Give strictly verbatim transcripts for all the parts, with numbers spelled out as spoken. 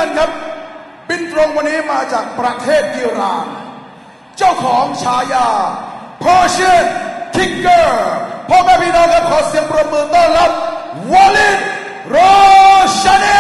นครับบินตรงวันนี้มาจากประเทศอิหร่านเจ้าของฉายา Persian Kicker พ่อแม่พี่น้องครับขอเสียงปรบมือต้อนรับวาลิดโรชานี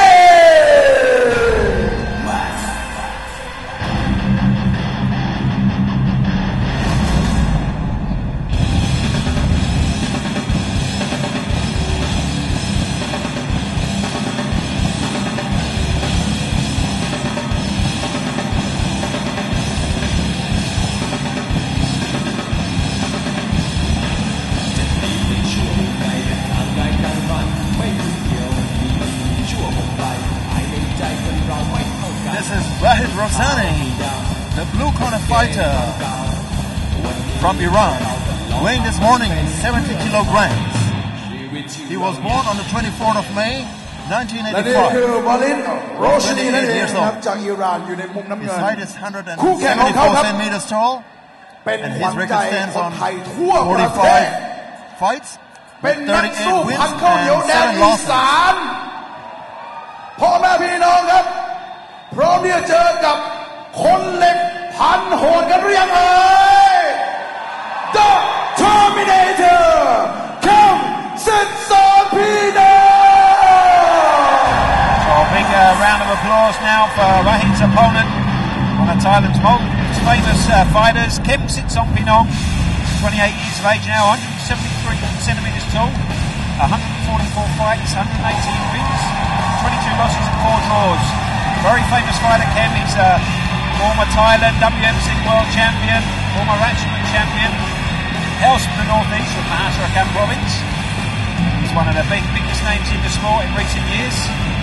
Wahid Rosani, the blue corner fighter from Iran, weighing this morning seventy kilograms. He was born on the twenty-fourth of May, nineteen eighty-five. twenty-eight years old. His height is one hundred seventy-four centimeters tall, and his record stands on forty-five fights, with thirty-eight wins and seven losses. พ่อแม่พี่น้องครับพร้อมที่จะเจอกับคนเหล็กพันโหดกันหรือยังเอ่ย The Terminator เข้มสิทธิ์สอนพี่น้อง So a big uh, round of applause now for Wahid's opponent, one of Thailand's most famous uh, fighters, Kem Sitsongpeenong, twenty-eight years of age now, one hundred seventy-three centimeters tall, one hundred forty-four fights, one hundred eighteen wins, twenty-two losses and four draws. Very famous fighter, Kem. He's a former Thailand W M C world champion, former Ratchaman champion, hails from the northeast of Mahasarakham province. He's one of the big, biggest names in the sport in recent years.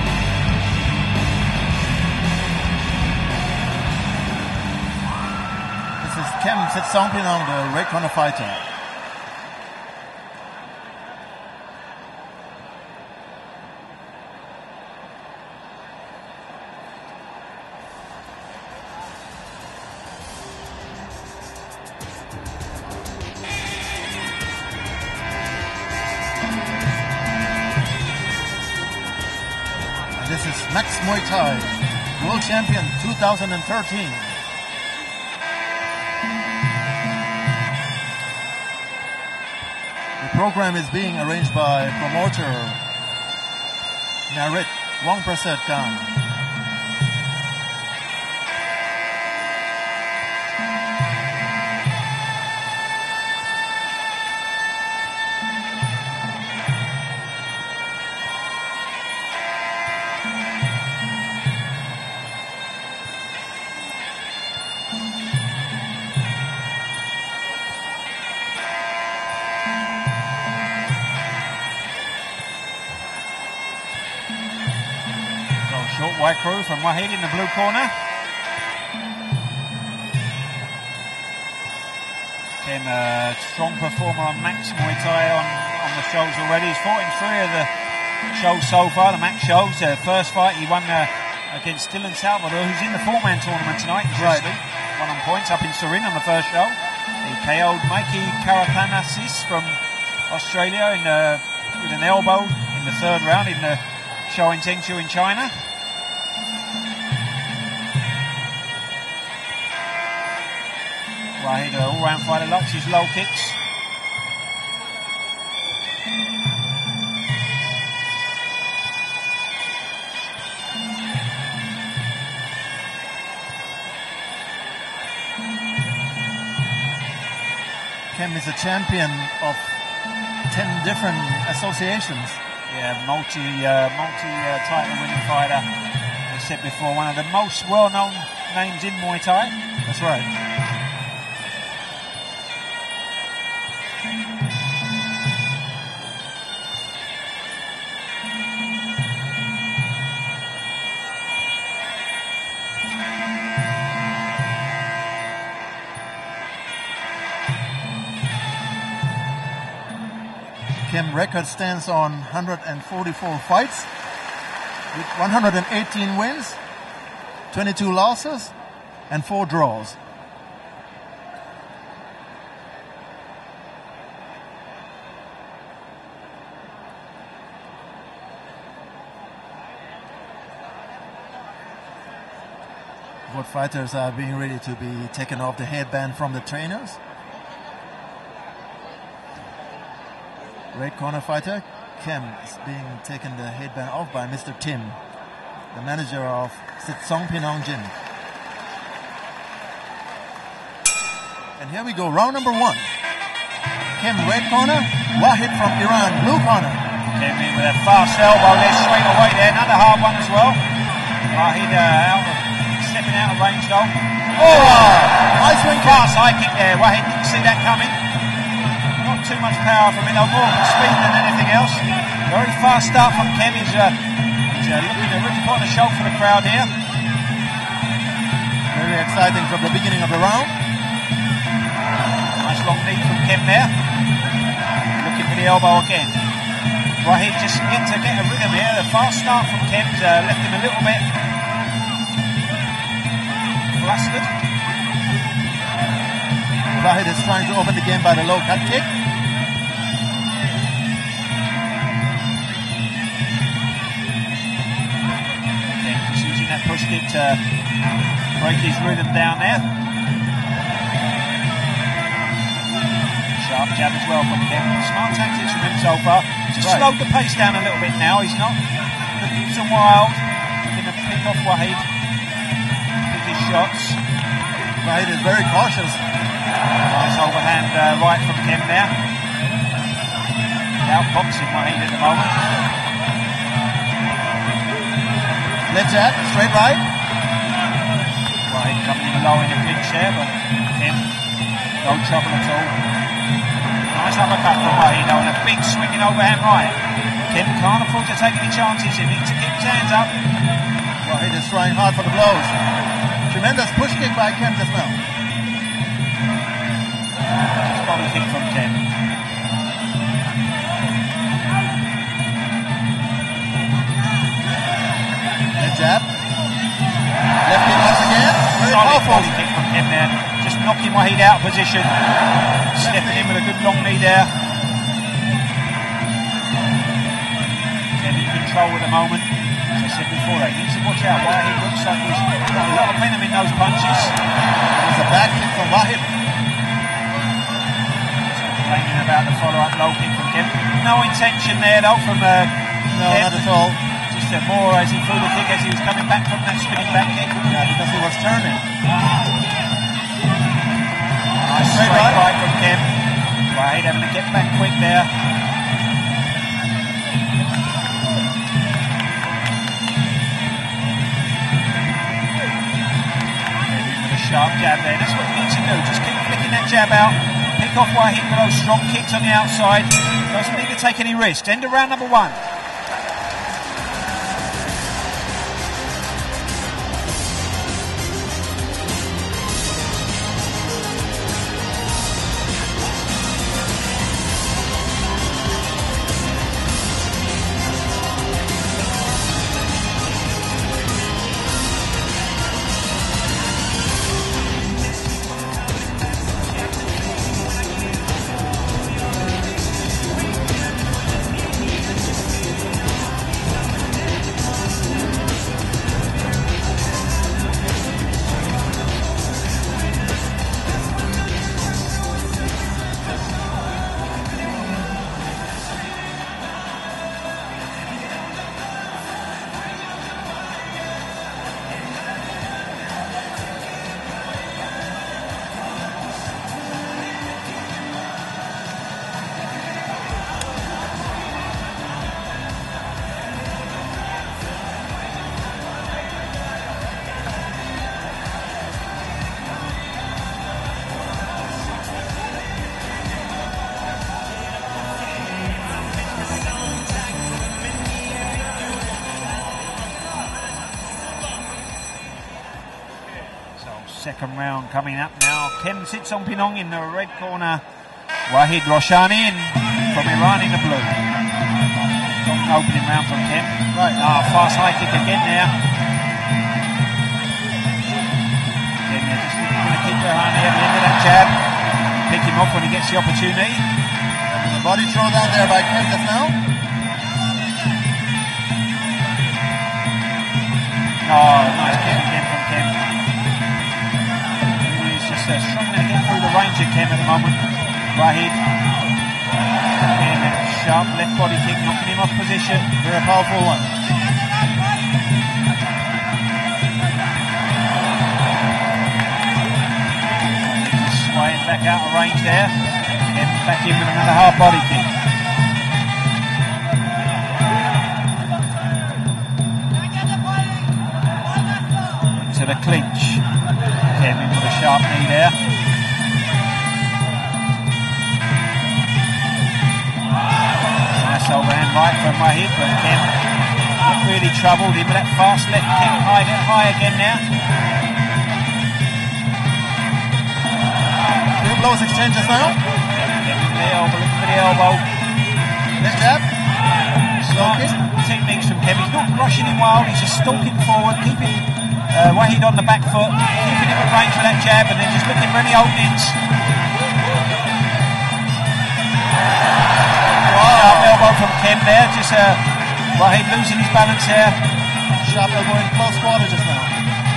This is Kem Sitsongpeenong, the red corner fighter. This is Max Muay Thai, world champion two thousand thirteen. The program is being arranged by promoter Narit Wongprasad Khan. Short white crew from Wahid in the blue corner. Kem, a strong performer on Max Muay Thai on, on the shows already. He's fought in three of the shows so far, the Max shows. The first fight he won uh, against Dylan Salvador, who's in the four-man tournament tonight. Right. Won on points up in Surin on the first show. He K O'd Mikey Karapanasis from Australia in, uh, with an elbow in the third round in the show in Tengshu in China. Wahid, an all-round fighter, likes his low kicks. Kem is a champion of ten different associations. Yeah, multi, uh, multi-title uh, winning fighter. As I said before, one of the most well-known names in Muay Thai. That's right. Kem record stands on one hundred forty-four fights with one hundred eighteen wins, twenty-two losses and four draws. Both fighters are being ready to be taken off the headband from the trainers. Red corner fighter, Kem, is being taken the headband off by Mister Tim, the manager of Sitsong Pinong Gym. And here we go, round number one. Kem, red corner, Wahid from Iran, blue corner. Kem in with a fast elbow there straight away there, another hard one as well. Wahid uh, out of, stepping out of range though. Oh, nice swing kick. Fast high kick there, Wahid didn't see that coming. Not too much power from it, though, more speed than anything else. Very fast start from Kem. He's, uh, he's uh, looking to really put on a show for the crowd here. Very exciting from the beginning of the round. Nice long knee from Kem there. Looking for the elbow again. Wahid just getting to get a rhythm here. The fast start from Kem's uh, left him a little bit flustered. Wahid is trying to open the game by the low cut kick. Kem just using that push kick to break his rhythm down there. Sharp jab as well from Kem. Smart tactics from him so far. Just right. Slowed the pace down a little bit now. He's not looking so wild. Looking to pick off Wahid. Pick his shots. Wahid is very cautious. Nice overhand uh, right from Kem there. Outboxing Wahid at the moment. Left jab, straight right. Wahid coming in low in the clinch there, but Kem, no trouble at all. Nice uppercut from Wahid though, and a big swinging overhand right. Kem can't afford to take any chances. He needs to keep his hands up. Wahid is trying hard for the blows. Tremendous push kick by Kem just now. Body kick from Kem. Left jab. Left kick once again. Very Solid powerful. body kick from Kem there. Just knocking Wahid out of position. Stepping in with a good long knee there. Kem in control at the moment. As I said before, he needs to watch out. Wahid looks like he's got a lot of venom in those punches. There's a back kick from Wahid. Complaining about the follow-up low kick from Kem. No intention there though from uh, No, Kem. not at all. Just uh, more as he threw the kick as he was coming back from that spinning back kick. Yeah, because he was turning. Nice straight right. right from Kem. Wahid having to get back quick there. With a sharp jab there. That's what you need to do. Just keep flicking that jab out. Pick off Wahid with those strong kicks on the outside. Doesn't need to take any risks. End of round number one. Second round coming up now. Kem Sitsong Pinong in the red corner. Wahid Roshani in from Iran in the blue. Strong opening round from Kem. Right. Ah, fast high kick again there. Again, they're just going to keep their hand here at the end of that jab. Pick him off when he gets the opportunity. And the body throw down there by Kem just now. Oh, nice kick again from Kem. range of Kem at the moment. Wahid. Again, a sharp left body kick, knocking him off position. Very powerful one. Just swaying back out of range there. Kem back in with another hard body kick. To the clinch. Kem in with a sharp knee there. Nice overhand right from Wahid, but Kem not really troubled him with that fast left kick. High, high again now. Two blows exchange just now. Kem with the elbow, looking for the elbow. Left jab. Smart techniques from Kem. He's not rushing him wild, he's just stalking forward, keeping uh, Wahid on the back foot, keeping him at range for that jab, and then just looking for any openings. Sharp elbow from Kem there, just uh, Wahid losing his balance here. Sharp elbow in close quarter just now.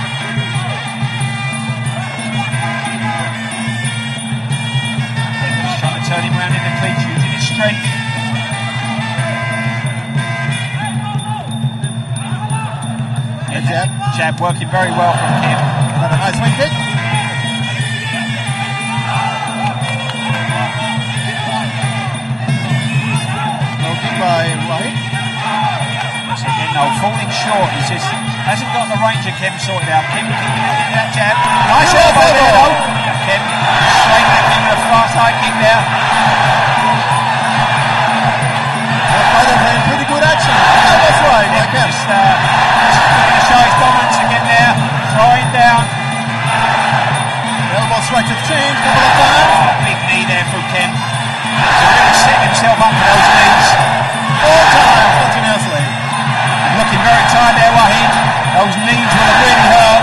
Kem just trying to turn him around in the clinch, using his strength. Yeah, jab. Jab working very well from Kem. Another high swing kick. Low kick by Wahid. So again, no, falling short. He just hasn't got the range of Kem sorted out. Kem keeping it in that jab. Nice elbow there though. Kem straight back in with a fast high kick there. Both fighters playing pretty good action. Oh, that's right. Kem Like Kem. just, uh, just looking to show his dominance again there. Throwing down. Elbow strikes exchange, couple of times. Oh, big knee there from Kem. He's really setting himself up for those knees. Four times continuously. Looking very tired there, Wahid. Those knees will have really hurt.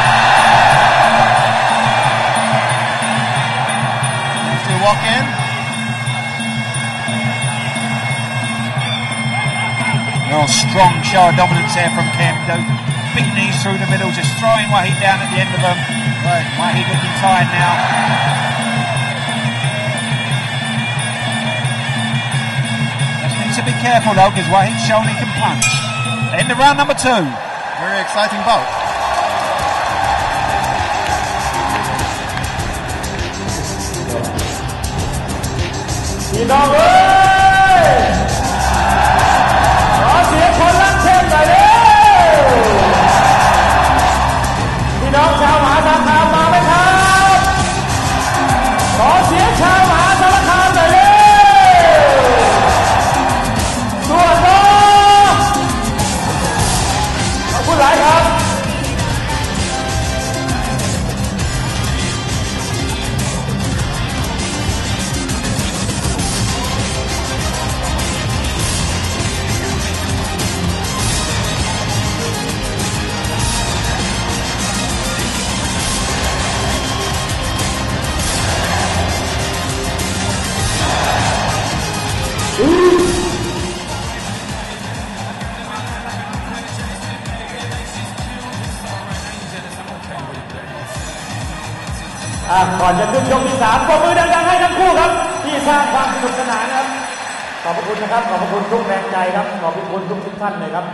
Still walk in. Real strong show of dominance there from Kem. Those big knees through the middle, just throwing Wahid down at the end of them. Right. Wahid looking tired now. Just needs to be careful though, because Wahid's shown he can punch. End of round number two. Very exciting bout. พี่น้องเอ้ยขอเสียงคนรักเข้มหน่อยเร็วพี่น้องชาวมหาสารคามมาไหมครับขอเสียงชาวมหาสารคามหน่อยเร็วส่วนน้องขอบคุณหลายครับ อ่ะก่อนจะขึ้นยกที่สามปรบมือดังๆให้ทั้งคู่ครับที่สร้างความสนุกสนานครับขอบพระคุณนะครับขอบพระคุณทุกแรงใจครับขอบพระคุณทุกทุกท่านเลยครับ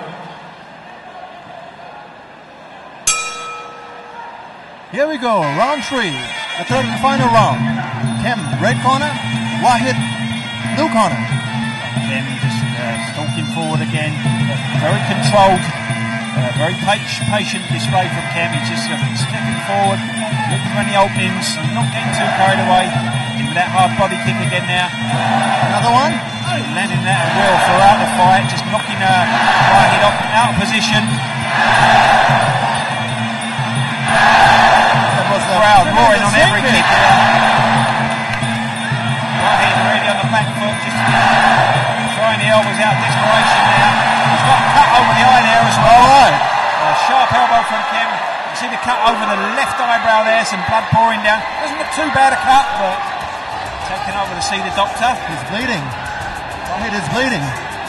Here we go, round three, the third and final round. Kem, red corner, Wahid, blue corner. Kem just uh, stalking forward again, very controlled, uh, very patient display from Kem. He's just uh, stepping forward, looking for any openings, not getting too carried away. Into that hard body kick again now. Another one. He's been landing that at will throughout the fight, just knocking uh, Wahid up, out of position. The crowd roaring on every kick. Wahid really on the back foot, just throwing the elbows out, desperation now. He's got a cut over the eye there as well. Right. A sharp elbow from Kem. You see the cut over the left eyebrow there, some blood pouring down. Doesn't look too bad a cut, but taking over to see the doctor. He's bleeding. Wahid is bleeding.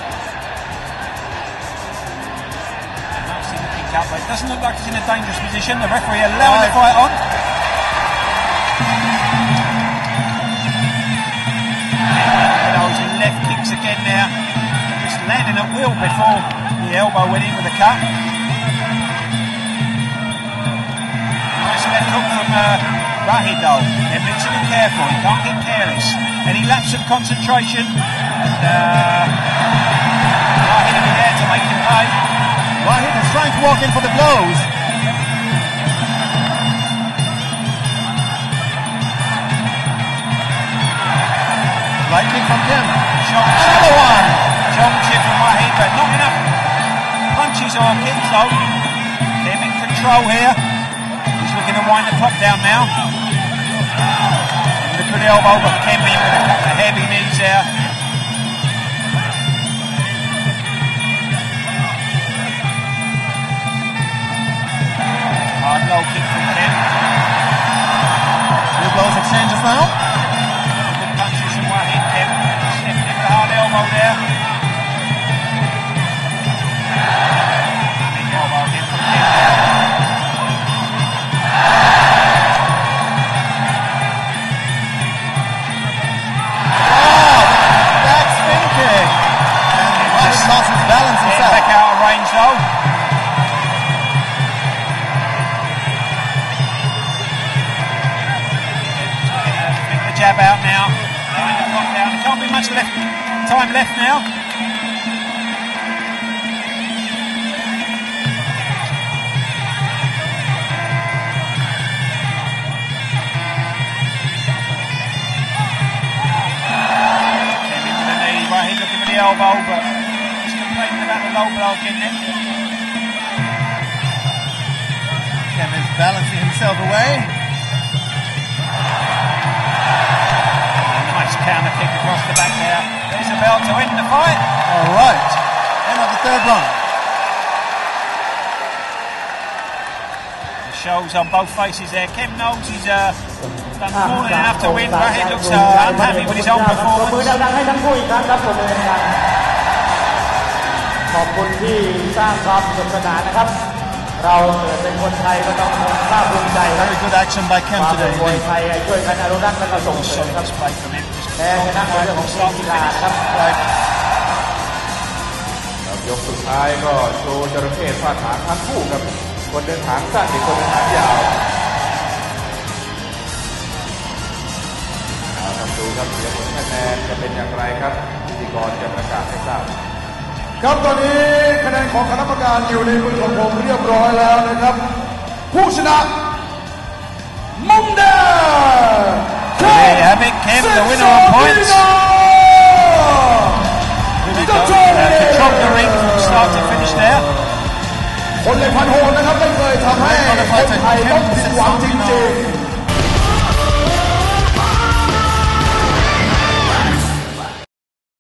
Up, but it doesn't look like he's in a dangerous position. The referee allowing the fight on. kicks again now. Just landing at will before the elbow went in with the cut. Nice left hook from uh, Rahid though. Then needs to be careful, he can't get careless. Any lapse of concentration, and uh, Rahid will be there to make him pay. Rahid is trying to walk in for the blows. Right kick from Kim. Another one. Strong chip from Rahid, but not enough punches or kicks though. Kim in control here. He's looking to wind the clock down now. With a good elbow, but Kim in with a couple of heavy knees there. Hard low kick from Kim. Two blows exchanges now. Good punches from Rahid. Kim sniffing him with a hard elbow there. Big elbow again from Kim there. Lost his balance himself. Back out of range though. Pick the jab out now. Line the clock down. There can't be much left time left now. Came into the knee. Rahid looking for the elbow, but about the low blow again then. Kim is balancing himself away. Nice counter kick across the back there. There's a bell to end the fight. Alright. End of the third round. The show's on both faces there. Kim knows he's uh, done more than enough to win. Rahid looks uh, unhappy with his own performance. ขอบคุณที่สร้างความสนุกสนานนะครับเราเกิดเป็นคนไทยก็ต้องภาคภูมิใจครับ Very good action by Kim ความเป็น today. คนไทยช่วยกันอนุรักษ์และก็ส่งเสริมครับแพ้ชนะเป็นเรื่องของกีฬาครับยกสุดท้ายก็โชว์จระเข้ฟาดหางทั้งคู่ครับคนเดินหางสั้นอีกคนเดินหางยาวเอาครับดูครับเสียงผลคะแนนจะเป็นอย่างไรครับพิธีกรจะประกาศให้ทราบครับตอนนี้คะแนนของคณะกรรมการอยู่ในมือของผมเรียบร้อยแล้วนะครับผู้ชนะมุมแดง Yeah, big Kim, the winner on points. Really got, uh, controlled the ring from start to finish there. คนเลยพันโหดนะครับไม่เคยทำให้คนไทยต้องผิดหวังจริงๆ